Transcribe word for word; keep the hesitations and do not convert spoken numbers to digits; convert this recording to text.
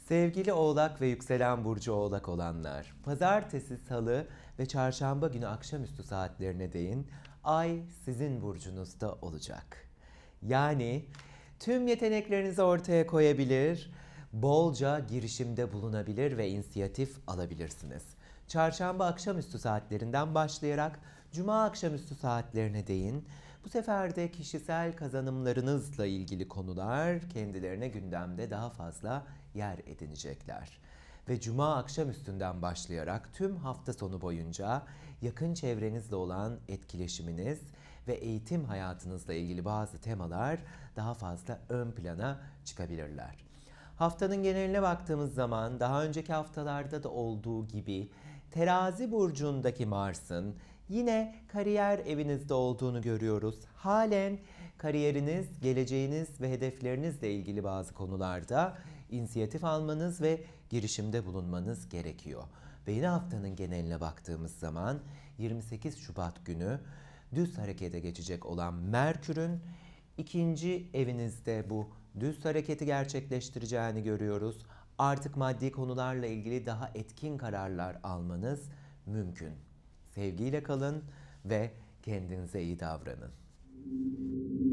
Sevgili Oğlak ve yükselen burcu Oğlak olanlar, pazartesi, salı ve çarşamba günü akşamüstü saatlerine değin Ay sizin burcunuzda olacak. Yani tüm yeteneklerinizi ortaya koyabilir, bolca girişimde bulunabilir ve inisiyatif alabilirsiniz. Çarşamba akşamüstü saatlerinden başlayarak Cuma akşamüstü saatlerine değin. Bu sefer de kişisel kazanımlarınızla ilgili konular kendilerine gündemde daha fazla yer edinecekler. Ve Cuma akşamüstünden başlayarak tüm hafta sonu boyunca yakın çevrenizle olan etkileşiminiz ve eğitim hayatınızla ilgili bazı temalar daha fazla ön plana çıkabilirler. Haftanın geneline baktığımız zaman daha önceki haftalarda da olduğu gibi Terazi burcundaki Mars'ın yine kariyer evinizde olduğunu görüyoruz. Halen kariyeriniz, geleceğiniz ve hedeflerinizle ilgili bazı konularda inisiyatif almanız ve girişimde bulunmanız gerekiyor. Ve yine haftanın geneline baktığımız zaman yirmi sekiz Şubat günü düz harekete geçecek olan Merkür'ün ikinci evinizde bu düz hareketi gerçekleştireceğini görüyoruz. Artık maddi konularla ilgili daha etkin kararlar almanız mümkün. Sevgiyle kalın ve kendinize iyi davranın.